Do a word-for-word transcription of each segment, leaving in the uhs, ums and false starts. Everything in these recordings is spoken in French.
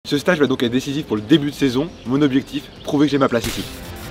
Ce stage va donc être décisif pour le début de saison. Mon objectif, prouver que j'ai ma place ici.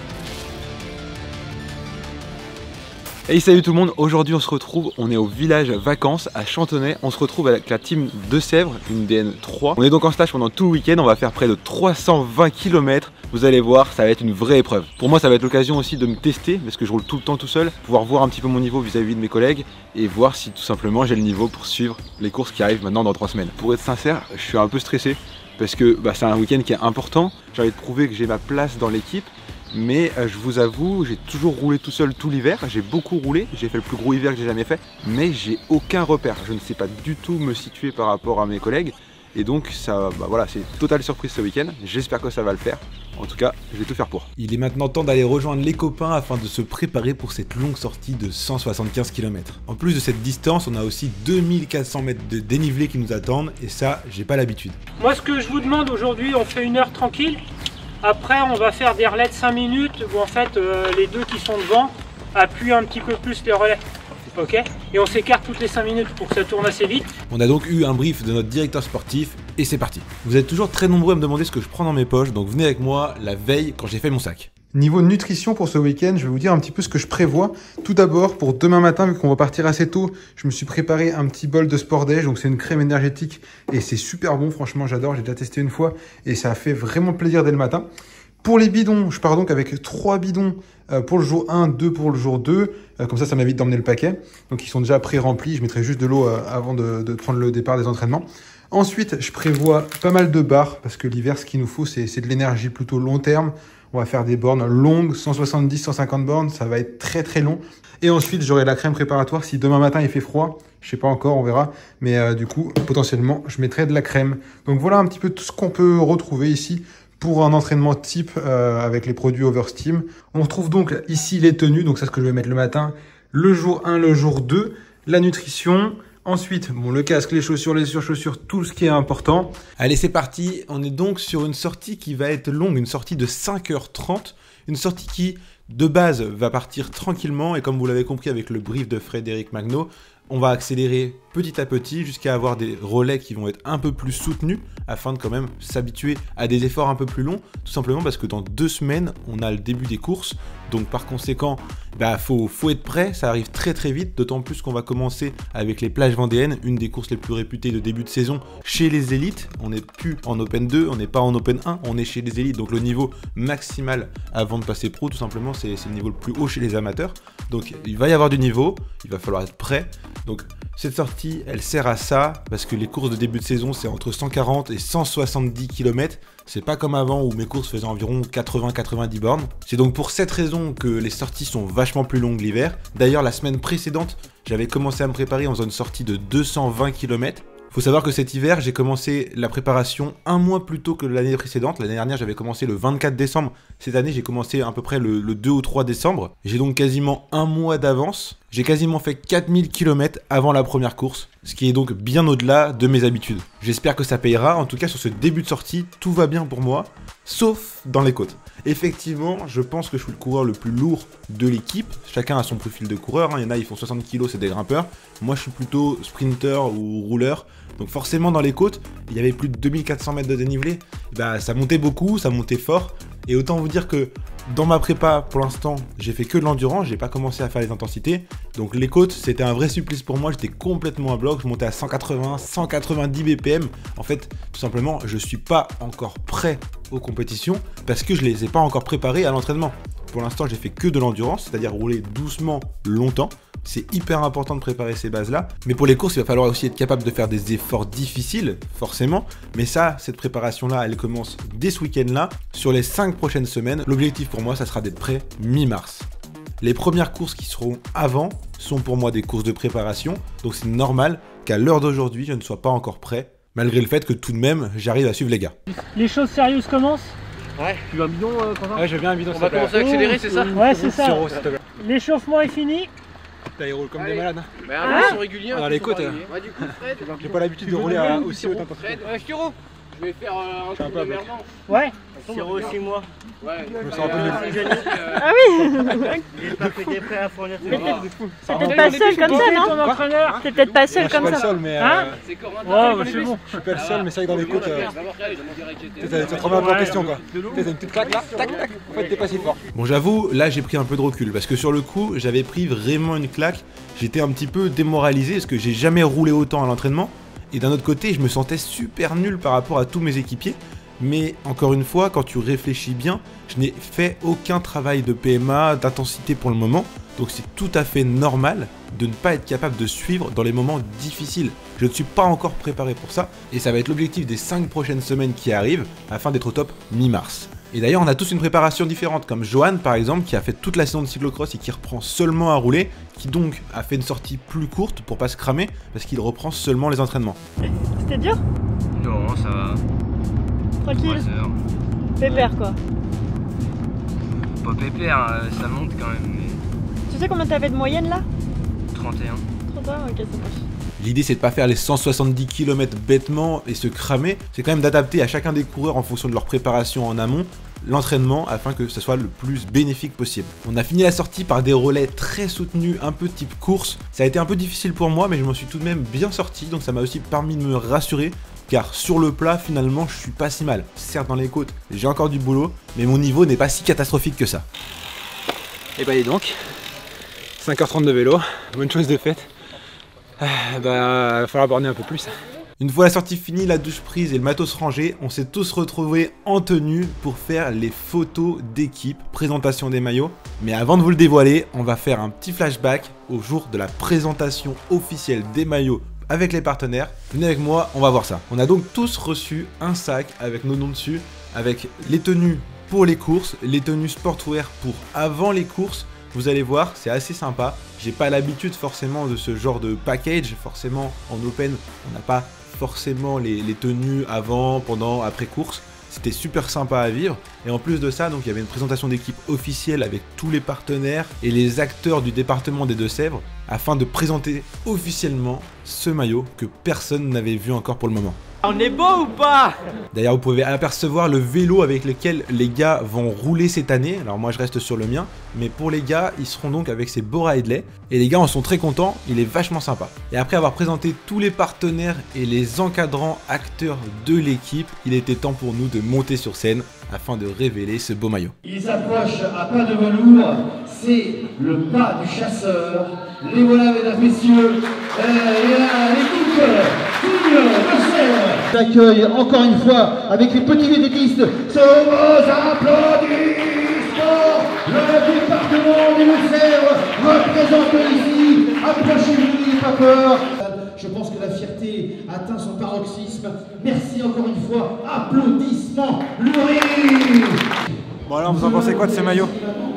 Hey, salut tout le monde, aujourd'hui on se retrouve, on est au village vacances à Chantonnay. On se retrouve avec la team de Sèvres, une D N trois. On est donc en stage pendant tout le week-end, on va faire près de trois cent vingt kilomètres. Vous allez voir, ça va être une vraie épreuve. Pour moi ça va être l'occasion aussi de me tester, parce que je roule tout le temps tout seul, pouvoir voir un petit peu mon niveau vis-à-vis de mes collègues et voir si tout simplement j'ai le niveau pour suivre les courses qui arrivent maintenant dans trois semaines. Pour être sincère, je suis un peu stressé parce que bah, c'est un week-end qui est important. J'ai envie de prouver que j'ai ma place dans l'équipe. Mais euh, je vous avoue, j'ai toujours roulé tout seul tout l'hiver, j'ai beaucoup roulé, j'ai fait le plus gros hiver que j'ai jamais fait, mais j'ai aucun repère, je ne sais pas du tout me situer par rapport à mes collègues, et donc ça, bah voilà, c'est totale surprise ce week-end, j'espère que ça va le faire, en tout cas je vais tout faire pour. Il est maintenant temps d'aller rejoindre les copains afin de se préparer pour cette longue sortie de cent soixante-quinze kilomètres. En plus de cette distance, on a aussi deux mille quatre cents mètres de dénivelé qui nous attendent, et ça, j'ai pas l'habitude. Moi ce que je vous demande aujourd'hui, on fait une heure tranquille. Après, on va faire des relais de cinq minutes où en fait euh, les deux qui sont devant appuient un petit peu plus les relais. Ok? Et on s'écarte toutes les cinq minutes pour que ça tourne assez vite. On a donc eu un brief de notre directeur sportif et c'est parti. Vous êtes toujours très nombreux à me demander ce que je prends dans mes poches, donc venez avec moi la veille quand j'ai fait mon sac. Niveau nutrition pour ce week-end, je vais vous dire un petit peu ce que je prévois. Tout d'abord, pour demain matin, vu qu'on va partir assez tôt, je me suis préparé un petit bol de Sport Déj. Donc c'est une crème énergétique et c'est super bon, franchement j'adore, j'ai déjà testé une fois et ça a fait vraiment plaisir dès le matin. Pour les bidons, je pars donc avec trois bidons pour le jour un, deux pour le jour deux. Comme ça, ça m'évite d'emmener le paquet. Donc ils sont déjà pré-remplis, je mettrai juste de l'eau avant de, de prendre le départ des entraînements. Ensuite, je prévois pas mal de barres parce que l'hiver, ce qu'il nous faut, c'est de l'énergie plutôt long terme. On va faire des bornes longues, cent soixante-dix, cent cinquante bornes, ça va être très très long. Et ensuite, j'aurai la crème préparatoire si demain matin il fait froid. Je sais pas encore, on verra. Mais euh, du coup, potentiellement, je mettrai de la crème. Donc voilà un petit peu tout ce qu'on peut retrouver ici pour un entraînement type euh, avec les produits Oversteam. On retrouve donc ici les tenues, donc ça c'est ce que je vais mettre le matin. Le jour un, le jour deux, la nutrition. Ensuite, bon, le casque, les chaussures, les surchaussures, tout ce qui est important. Allez, c'est parti. On est donc sur une sortie qui va être longue, une sortie de cinq heures trente. Une sortie qui, de base, va partir tranquillement. Et comme vous l'avez compris avec le brief de Frédéric Magno, on va accélérer petit à petit jusqu'à avoir des relais qui vont être un peu plus soutenus afin de quand même s'habituer à des efforts un peu plus longs, tout simplement parce que dans deux semaines, on a le début des courses. Donc par conséquent, bah, faut, faut être prêt, ça arrive très très vite, d'autant plus qu'on va commencer avec les plages vendéennes, une des courses les plus réputées de début de saison chez les élites. On n'est plus en Open deux, on n'est pas en Open un, on est chez les élites, donc le niveau maximal avant de passer pro, tout simplement, c'est le niveau le plus haut chez les amateurs. Donc il va y avoir du niveau, il va falloir être prêt. Donc cette sortie, elle sert à ça, parce que les courses de début de saison, c'est entre cent quarante et cent soixante-dix kilomètres. C'est pas comme avant où mes courses faisaient environ quatre-vingts à quatre-vingt-dix bornes. C'est donc pour cette raison que les sorties sont vachement plus longues l'hiver. D'ailleurs, la semaine précédente, j'avais commencé à me préparer en faisant une sortie de deux cent vingt kilomètres. Faut savoir que cet hiver, j'ai commencé la préparation un mois plus tôt que l'année précédente. L'année dernière, j'avais commencé le vingt-quatre décembre. Cette année, j'ai commencé à peu près le, le deux ou trois décembre. J'ai donc quasiment un mois d'avance. J'ai quasiment fait quatre mille kilomètres avant la première course, ce qui est donc bien au-delà de mes habitudes. J'espère que ça payera. En tout cas, sur ce début de sortie, tout va bien pour moi, sauf dans les côtes. Effectivement, je pense que je suis le coureur le plus lourd de l'équipe. Chacun a son profil de coureur, hein. Il y en a, ils font soixante kilos, c'est des grimpeurs. Moi, je suis plutôt sprinter ou rouleur. Donc forcément, dans les côtes, il y avait plus de deux mille quatre cents mètres de dénivelé. Bah, ça montait beaucoup, ça montait fort. Et autant vous dire que dans ma prépa, pour l'instant, j'ai fait que de l'endurance, j'ai pas commencé à faire les intensités. Donc les côtes, c'était un vrai supplice pour moi, j'étais complètement à bloc, je montais à cent quatre-vingts, cent quatre-vingt-dix B P M. En fait, tout simplement, je suis pas encore prêt aux compétitions parce que je les ai pas encore préparés à l'entraînement. Pour l'instant, j'ai fait que de l'endurance, c'est-à-dire rouler doucement, longtemps. C'est hyper important de préparer ces bases-là. Mais pour les courses, il va falloir aussi être capable de faire des efforts difficiles, forcément. Mais ça, cette préparation-là, elle commence dès ce week-end-là. Sur les cinq prochaines semaines, l'objectif pour moi, ça sera d'être prêt mi-mars. Les premières courses qui seront avant sont pour moi des courses de préparation. Donc c'est normal qu'à l'heure d'aujourd'hui, je ne sois pas encore prêt, malgré le fait que tout de même, j'arrive à suivre les gars. Les choses sérieuses commencent. Ouais. Tu veux un bidon, euh, Quentin? Ouais, je veux bien un bidon. On va commencer à accélérer, c'est ça? Ouais, c'est ça. L'échauffement est fini. Là, ils roulent comme des malades. Mais un ah, régulier. Dans les côtes. Ouais, du coup, Fred. J'ai pas l'habitude de rouler à aussi haute intensité. Fred, ouais, Firo. Je vais faire euh, un suis un truc peu de avec. merdant. Ouais, Siro, c'est moi. Ouais, Je me sens un peu nul. Ah oui. J'ai pas fait des prêts à fournir T'es peut-être pas seul comme ça, non? entraîneur. T'es peut-être pas seul Je suis comme pas le ça. seul, mais. Hein euh, c'est Corentin. Ouais, bah c'est bon. Je suis pas le seul, mais c'est vrai que dans les côtes. euh, Va voir, regarde, il a montré que Tu sais, ça te remet un peu en question quoi. Tu sais, t'as une petite claque là, tac tac, en fait t'es pas si fort. Bon, j'avoue, là j'ai pris un peu de recul parce que sur le coup, j'avais pris vraiment une claque. J'étais un petit peu démoralisé parce que j'ai jamais roulé autant à l'entraînement. Et d'un autre côté, je me sentais super nul par rapport à tous mes équipiers. Mais encore une fois, quand tu réfléchis bien, je n'ai fait aucun travail de P M A, d'intensité pour le moment. Donc c'est tout à fait normal de ne pas être capable de suivre dans les moments difficiles. Je ne suis pas encore préparé pour ça. Et ça va être l'objectif des cinq prochaines semaines qui arrivent afin d'être au top mi-mars. Et d'ailleurs, on a tous une préparation différente, comme Johan par exemple, qui a fait toute la saison de cyclocross et qui reprend seulement à rouler, qui donc a fait une sortie plus courte pour pas se cramer, parce qu'il reprend seulement les entraînements. C'était dur? Non, ça va. Tranquille. trois heures. Pépère quoi. Pas pépère, euh, ça monte quand même, mais Tu sais combien t'avais de moyenne là? trente et un. trente et un, ok, ça marche. L'idée c'est de pas faire les cent soixante-dix kilomètres bêtement et se cramer, c'est quand même d'adapter à chacun des coureurs en fonction de leur préparation en amont, l'entraînement afin que ce soit le plus bénéfique possible. On a fini la sortie par des relais très soutenus, un peu type course. Ça a été un peu difficile pour moi mais je m'en suis tout de même bien sorti, donc ça m'a aussi permis de me rassurer. Car sur le plat, finalement, je suis pas si mal. Certes, dans les côtes, j'ai encore du boulot, mais mon niveau n'est pas si catastrophique que ça. Et bah, et donc, cinq heures trente de vélo, bonne chose de faite. Ah, bah, va falloir borner un peu plus. Une fois la sortie finie, la douche prise et le matos rangé, on s'est tous retrouvés en tenue pour faire les photos d'équipe, présentation des maillots. Mais avant de vous le dévoiler, on va faire un petit flashback au jour de la présentation officielle des maillots avec les partenaires. Venez avec moi, on va voir ça. On a donc tous reçu un sac avec nos noms dessus, avec les tenues pour les courses, les tenues sportwear pour avant les courses. Vous allez voir, c'est assez sympa. J'ai pas l'habitude forcément de ce genre de package. Forcément, en open, on n'a pas forcément les, les tenues avant, pendant, après course. C'était super sympa à vivre. Et en plus de ça, donc il y avait une présentation d'équipe officielle avec tous les partenaires et les acteurs du département des Deux-Sèvres afin de présenter officiellement ce maillot que personne n'avait vu encore pour le moment. On est beau ou pas? D'ailleurs, vous pouvez apercevoir le vélo avec lequel les gars vont rouler cette année. Alors moi, je reste sur le mien. Mais pour les gars, ils seront donc avec ces Bora Hedley. Et les gars en sont très contents. Il est vachement sympa. Et après avoir présenté tous les partenaires et les encadrants acteurs de l'équipe, il était temps pour nous de monter sur scène afin de révéler ce beau maillot. Ils approchent à pas de velours. C'est le pas du chasseur. Les voilà, mesdames, messieurs. Euh, et là, l'équipe Team Deux-Sèvres j'accueille encore une fois avec les petits vététistes ce beaux applaudissements. Le département des Deux-Sèvres représente ici. Approchez-vous, n'ayez pas peur. Je pense que la fierté atteint son paroxysme. Merci encore une fois. Applaudissements. Louis. Bon alors, vous en pensez quoi de ce maillot?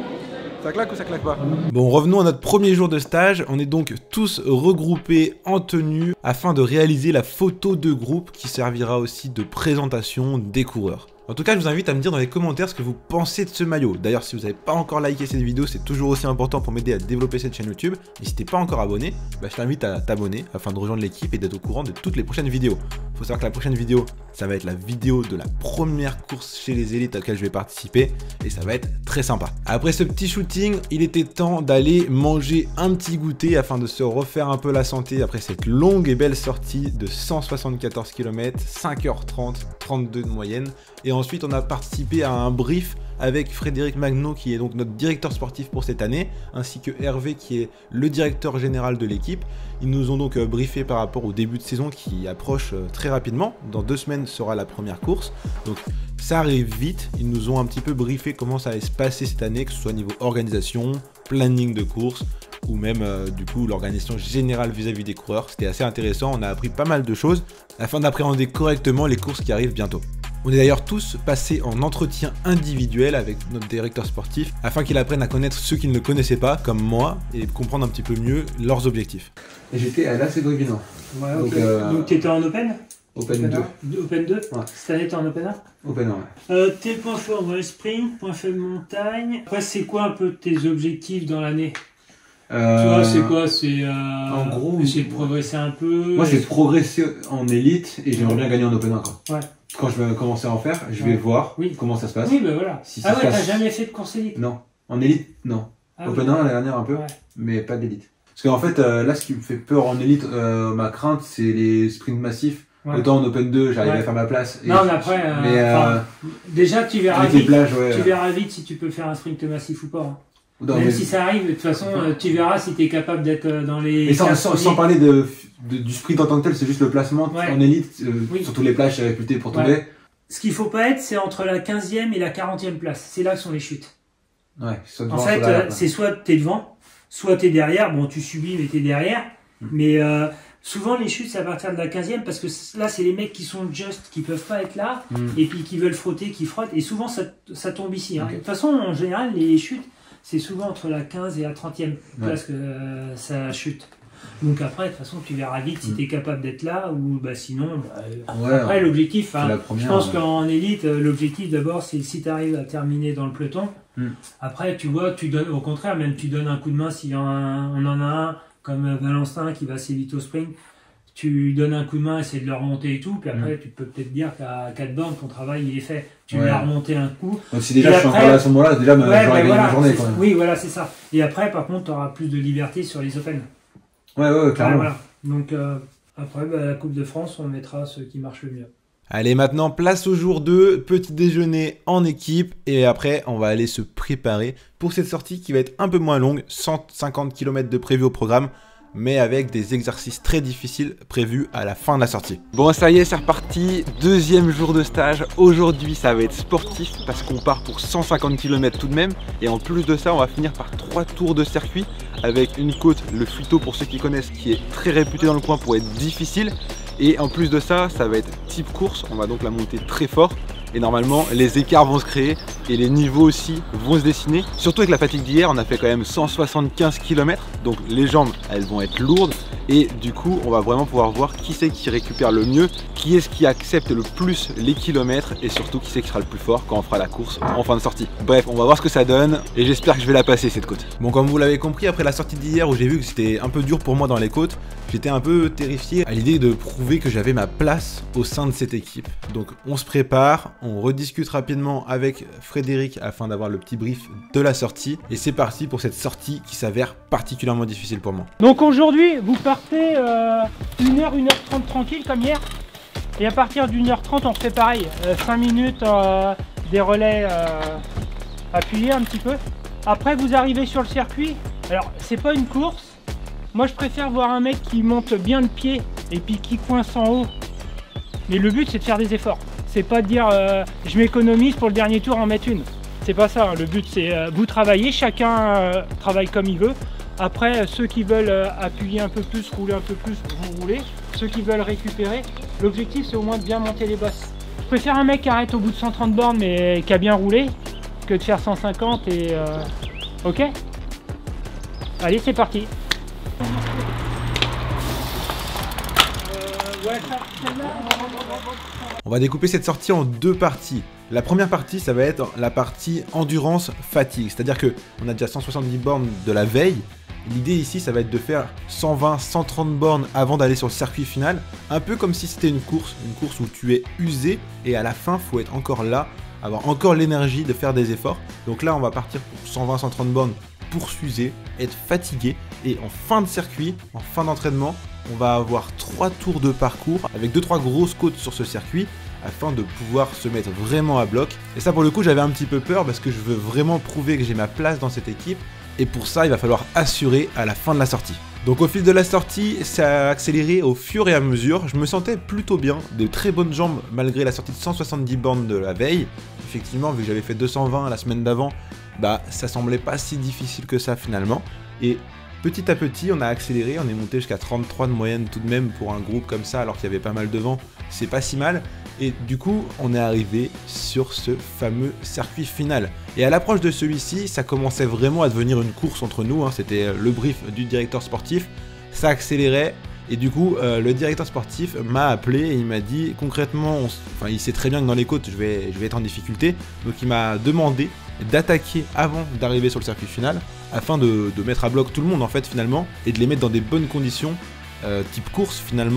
Ça claque ou ça claque pas? Bon, revenons à notre premier jour de stage. On est donc tous regroupés en tenue afin de réaliser la photo de groupe qui servira aussi de présentation des coureurs. En tout cas, je vous invite à me dire dans les commentaires ce que vous pensez de ce maillot. D'ailleurs, si vous n'avez pas encore liké cette vidéo, c'est toujours aussi important pour m'aider à développer cette chaîne YouTube. Et si t'es pas encore abonné, bah, je t'invite à t'abonner afin de rejoindre l'équipe et d'être au courant de toutes les prochaines vidéos. Faut savoir que la prochaine vidéo, ça va être la vidéo de la première course chez les élites à laquelle je vais participer. Et ça va être très sympa. Après ce petit shooting, il était temps d'aller manger un petit goûter afin de se refaire un peu la santé après cette longue et belle sortie de cent soixante-quatorze kilomètres, cinq heures trente, trente-deux de moyenne. Et ensuite, on a participé à un brief avec Frédéric Magno, qui est donc notre directeur sportif pour cette année, ainsi que Hervé, qui est le directeur général de l'équipe. Ils nous ont donc briefé par rapport au début de saison qui approche très rapidement. Dans deux semaines sera la première course. Donc ça arrive vite. Ils nous ont un petit peu briefé comment ça allait se passer cette année, que ce soit niveau organisation, planning de course, ou même euh, du coup l'organisation générale vis-à-vis des coureurs. C'était assez intéressant, on a appris pas mal de choses afin d'appréhender correctement les courses qui arrivent bientôt. On est d'ailleurs tous passés en entretien individuel avec notre directeur sportif afin qu'il apprenne à connaître ceux qu'il ne connaissait pas, comme moi, et comprendre un petit peu mieux leurs objectifs. Et j'étais à l'A C Grévin. Ouais, Donc, ok. euh, Donc t'étais en open? Open deux. Open deux? Ouais. Cette année t'es en open un? Open un, ouais. Euh, tes points forts dans les sprints, points faibles montagne. Après, c'est quoi un peu tes objectifs dans l'année? Euh, Tu vois, c'est quoi? C'est euh, en gros, essayer de progresser un peu. Moi, c'est progresser en élite et j'aimerais bien gagner en Open un, quoi. Ouais. quand je vais commencer à en faire, je vais Ouais. voir Oui. comment ça se passe. Oui, ben voilà. Si ah ça ouais, se t'as passe- jamais fait de course élite? Non. En élite, non. Ah Open oui. un, la dernière un peu, Ouais. mais pas d'élite. Parce qu'en fait, euh, là, ce qui me fait peur en élite, euh, ma crainte, c'est les sprints massifs. Ouais. Autant en Open deux, j'arrive Ouais. à faire ma place. et Non, je- mais après, euh, mais, euh, enfin, déjà, tu verras avec les vite. plages, ouais. Tu verras vite si tu peux faire un sprint massif ou pas. hein. Non, Même mais, si ça arrive, de toute façon, euh, tu verras si tu es capable d'être euh, dans les. mais sans, quinze sans, sans premiers. parler de, de- du sprint en tant que tel, c'est juste le placement Ouais. en élite. Euh, Oui. Sur tous les plages, c'est réputé pour Ouais. tomber. Ce qu'il faut pas être, c'est entre la quinzième et la quarantième place. C'est là que sont les chutes. Ouais, soit En devant, fait, soit derrière, euh, quoi. c'est soit t'es devant, soit t'es derrière. Bon, tu subis, mais t'es derrière. Mm. Mais euh, souvent, les chutes, c'est à partir de la quinzième parce que c- là, c'est les mecs qui sont just, qui peuvent pas être là, Mm. et puis qui veulent frotter, qui frottent. Et souvent, ça, ça tombe ici. Hein. Ok. De toute façon, en général, les chutes, c'est souvent entre la quinze et la trentième Ouais. place que euh, ça chute. Donc après, de toute façon, tu verras vite si Mm. tu es capable d'être là ou bah, sinon. Bah, euh, Ouais, après, ouais. l'objectif, C'est hein, la je première, pense ouais. qu'en élite, euh, l'objectif d'abord, c'est si tu arrives à terminer dans le peloton. Mm. Après, tu vois, tu donnes, au contraire, même tu donnes un coup de main s'il y en a un, on en a un, comme euh, Valentin qui va assez vite au sprint. Tu donnes un coup de main, essaie de le remonter et tout, puis après, tu peux peut-être dire qu'à quatre bornes, ton travail, il est fait. Tu Ouais. l'as remonté un coup. Donc si déjà Et je suis après- encore là à ce moment-là, déjà ma- Ouais, j'aurais bah, gagné voilà, ma journée. c'est- Quoi. oui, voilà, c'est ça. Et après, par contre, tu auras plus de liberté sur les Open. Ouais, ouais, ouais, clairement. Ouais, voilà. Donc, euh, après, bah, la Coupe de France, on mettra ceux qui marchent le mieux. Allez, maintenant, place au jour deux, petit déjeuner en équipe, et après, on va aller se préparer pour cette sortie qui va être un peu moins longue, cent cinquante kilomètres de prévu au programme, mais avec des exercices très difficiles prévus à la fin de la sortie. Bon, ça y est, c'est reparti. Deuxième jour de stage. Aujourd'hui, ça va être sportif parce qu'on part pour cent cinquante kilomètres tout de même. Et en plus de ça, on va finir par trois tours de circuit avec une côte, le Fuito pour ceux qui connaissent, qui est très réputé dans le coin pour être difficile. Et en plus de ça, ça va être type course. On va donc la monter très fort. Et normalement, les écarts vont se créer et les niveaux aussi vont se dessiner. Surtout avec la fatigue d'hier, on a fait quand même cent soixante-quinze kilomètres. Donc les jambes, elles vont être lourdes. Et du coup, on va vraiment pouvoir voir qui c'est qui récupère le mieux, qui est-ce qui accepte le plus les kilomètres et surtout qui c'est qui sera le plus fort quand on fera la course en fin de sortie. Bref, on va voir ce que ça donne et j'espère que je vais la passer cette côte. Bon, comme vous l'avez compris, après la sortie d'hier où j'ai vu que c'était un peu dur pour moi dans les côtes, j'étais un peu terrifié à l'idée de prouver que j'avais ma place au sein de cette équipe. Donc on se prépare, on rediscute rapidement avec Frédéric afin d'avoir le petit brief de la sortie. Et c'est parti pour cette sortie qui s'avère particulièrement difficile pour moi. Donc aujourd'hui, vous partez euh, une heure, une heure trente tranquille comme hier. Et à partir d'une heure trente, on refait pareil. Euh, cinq minutes, euh, des relais euh, appuyés un petit peu. Après, vous arrivez sur le circuit. Alors, c'est pas une course. Moi, je préfère voir un mec qui monte bien le pied et puis qui coince en haut. Mais le but, c'est de faire des efforts. C'est pas de dire euh, je m'économise pour le dernier tour en mettre une. C'est pas ça. Le but, c'est euh, vous travaillez, chacun euh, travaille comme il veut. Après, ceux qui veulent euh, appuyer un peu plus, rouler un peu plus, vous roulez. Ceux qui veulent récupérer, l'objectif, c'est au moins de bien monter les bosses. Je préfère un mec qui arrête au bout de cent trente bornes mais qui a bien roulé que de faire cent cinquante et... Euh... Ok. Allez, c'est parti. On va découper cette sortie en deux parties. La première partie, ça va être la partie endurance fatigue, c'est-à-dire que on a déjà cent soixante-dix bornes de la veille. L'idée ici, ça va être de faire cent vingt, cent trente bornes avant d'aller sur le circuit final, un peu comme si c'était une course, une course où tu es usé et à la fin, faut être encore là, avoir encore l'énergie de faire des efforts. Donc là, on va partir pour cent vingt, cent trente bornes pour s'user, être fatigué et en fin de circuit, en fin d'entraînement, on va avoir trois tours de parcours avec deux trois grosses côtes sur ce circuit afin de pouvoir se mettre vraiment à bloc. Et ça pour le coup j'avais un petit peu peur parce que je veux vraiment prouver que j'ai ma place dans cette équipe et pour ça il va falloir assurer à la fin de la sortie. Donc au fil de la sortie, ça a accéléré au fur et à mesure, je me sentais plutôt bien, de très bonnes jambes malgré la sortie de cent soixante-dix bornes de la veille. Effectivement, vu que j'avais fait deux cent vingt la semaine d'avant, bah ça semblait pas si difficile que ça finalement. Et petit à petit, on a accéléré, on est monté jusqu'à trente-trois de moyenne tout de même pour un groupe comme ça, alors qu'il y avait pas mal de vent, c'est pas si mal. Et du coup, on est arrivé sur ce fameux circuit final. Et à l'approche de celui-ci, ça commençait vraiment à devenir une course entre nous, hein. C'était le brief du directeur sportif, ça accélérait. Et du coup, euh, le directeur sportif m'a appelé et il m'a dit concrètement, on s... enfin, il sait très bien que dans les côtes, je vais, je vais être en difficulté. Donc il m'a demandé d'attaquer avant d'arriver sur le circuit final afin de, de mettre à bloc tout le monde en fait finalement et de les mettre dans des bonnes conditions euh, type course finalement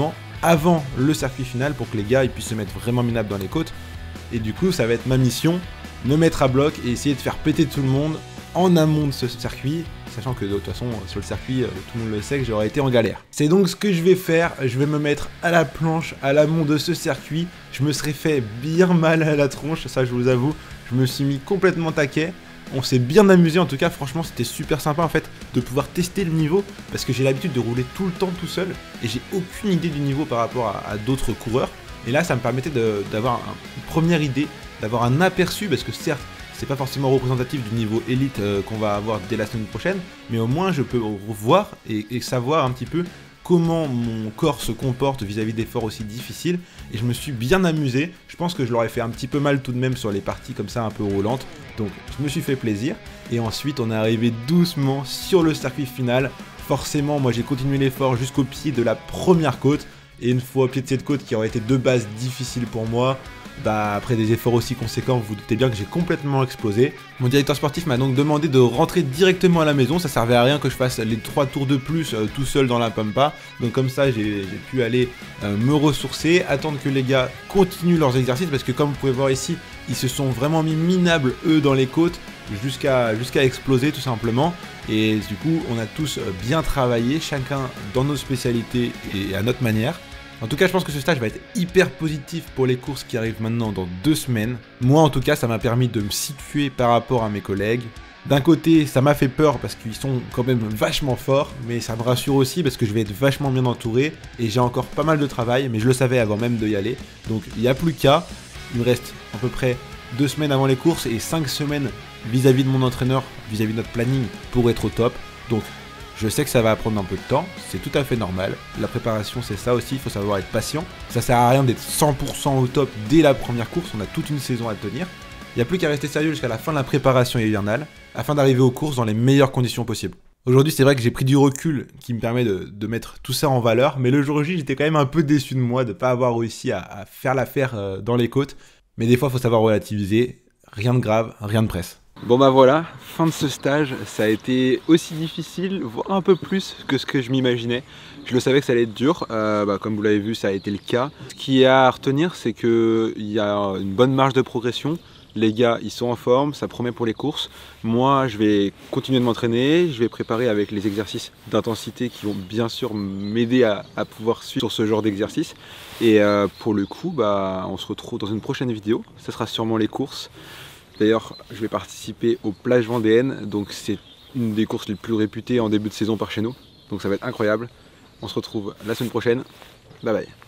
avant le circuit final pour que les gars ils puissent se mettre vraiment minables dans les côtes. Et du coup, ça va être ma mission, me mettre à bloc et essayer de faire péter tout le monde en amont de ce circuit, sachant que de toute façon sur le circuit tout le monde le sait que j'aurais été en galère. C'est donc ce que je vais faire, je vais me mettre à la planche à l'amont de ce circuit, je me serais fait bien mal à la tronche, ça je vous avoue, je me suis mis complètement taquet, on s'est bien amusé en tout cas, franchement c'était super sympa en fait de pouvoir tester le niveau, parce que j'ai l'habitude de rouler tout le temps tout seul, et j'ai aucune idée du niveau par rapport à, à d'autres coureurs, et là ça me permettait d'avoir une première idée, d'avoir un aperçu, parce que certes, c'est pas forcément représentatif du niveau élite euh, qu'on va avoir dès la semaine prochaine, mais au moins je peux revoir et, et savoir un petit peu comment mon corps se comporte vis-à-vis d'efforts aussi difficiles, et je me suis bien amusé. Je pense que je l'aurais fait un petit peu mal tout de même sur les parties comme ça un peu roulantes, donc je me suis fait plaisir, et ensuite on est arrivé doucement sur le circuit final. Forcément moi j'ai continué l'effort jusqu'au pied de la première côte, et une fois au pied de cette côte qui aurait été de base difficile pour moi, bah après des efforts aussi conséquents, vous vous doutez bien que j'ai complètement explosé. Mon directeur sportif m'a donc demandé de rentrer directement à la maison, ça servait à rien que je fasse les trois tours de plus euh, tout seul dans la pampa, donc comme ça j'ai pu aller euh, me ressourcer, attendre que les gars continuent leurs exercices, parce que comme vous pouvez voir ici, ils se sont vraiment mis minables eux dans les côtes, jusqu'à jusqu'à exploser tout simplement, et du coup on a tous bien travaillé, chacun dans nos spécialités et à notre manière. En tout cas, je pense que ce stage va être hyper positif pour les courses qui arrivent maintenant dans deux semaines. Moi, en tout cas, ça m'a permis de me situer par rapport à mes collègues. D'un côté, ça m'a fait peur parce qu'ils sont quand même vachement forts, mais ça me rassure aussi parce que je vais être vachement bien entouré et j'ai encore pas mal de travail, mais je le savais avant même d'y aller. Donc, il n'y a plus qu'à. Il me reste à peu près deux semaines avant les courses et cinq semaines vis-à-vis de mon entraîneur, vis-à-vis de notre planning pour être au top. Donc, je sais que ça va prendre un peu de temps, c'est tout à fait normal. La préparation, c'est ça aussi, il faut savoir être patient. Ça sert à rien d'être cent pour cent au top dès la première course, on a toute une saison à tenir. Il n'y a plus qu'à rester sérieux jusqu'à la fin de la préparation hivernale, afin d'arriver aux courses dans les meilleures conditions possibles. Aujourd'hui, c'est vrai que j'ai pris du recul qui me permet de, de mettre tout ça en valeur, mais le jour J, j'étais quand même un peu déçu de moi de ne pas avoir réussi à, à faire l'affaire euh, dans les côtes. Mais des fois, il faut savoir relativiser, rien de grave, rien de presse. Bon bah voilà, fin de ce stage, ça a été aussi difficile, voire un peu plus que ce que je m'imaginais. Je le savais que ça allait être dur, euh, bah, comme vous l'avez vu ça a été le cas. Ce qui est à retenir c'est qu'il y a une bonne marge de progression, les gars ils sont en forme, ça promet pour les courses. Moi je vais continuer de m'entraîner, je vais préparer avec les exercices d'intensité qui vont bien sûr m'aider à, à pouvoir suivre sur ce genre d'exercice. Et euh, pour le coup, bah, on se retrouve dans une prochaine vidéo, ça sera sûrement les courses. D'ailleurs, je vais participer aux plages vendéennes, donc c'est une des courses les plus réputées en début de saison par chez nous. Donc ça va être incroyable. On se retrouve la semaine prochaine. Bye bye.